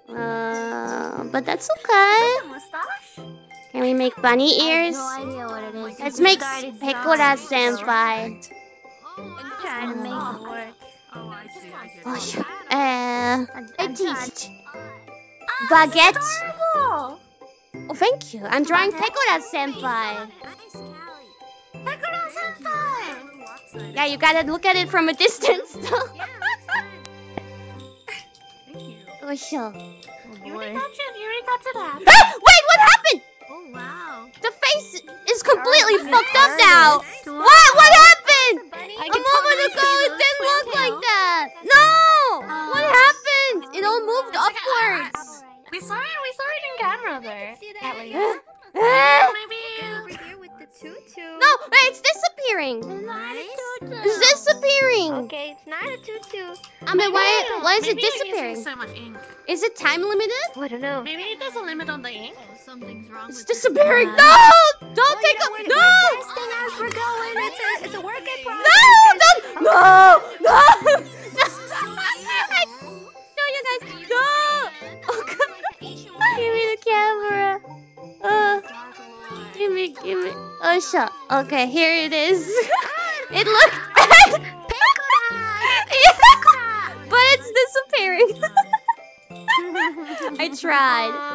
But that's okay. Can we make bunny ears? I have no idea what it is. Let's make Pekora senpai. I'm trying to make it work. Artiste. Baguette. Adorable. Oh, thank you. I'm drawing Pekora senpai. Pekora senpai. Yeah, you gotta look at it from a distance. Thank you. Oh, sure. You already got to that. Wait, what happened? Oh wow. The face is completely Kiara, fucked up you now. started. What happened? I A can moment totally ago, see it those didn't look twin like tails. that. No! What happened? It all moved upwards. We saw it in camera there. At least. Maybe over here with the tutu. No, it's disappearing. It's disappearing. Okay, it's not a tutu. I mean, why is it Maybe you're using disappearing? so much ink. Is it time limited? I don't know. Maybe there's a limit on the ink. Something's wrong It's with disappearing. this. No! Don't take up. We're No! testing as we're going. It's a work in progress. No! No! No, you guys. No! Oh, God. Give me the camera. Give me. Oh, shut. Okay, here it is. It looks bad. But it's disappearing. I tried.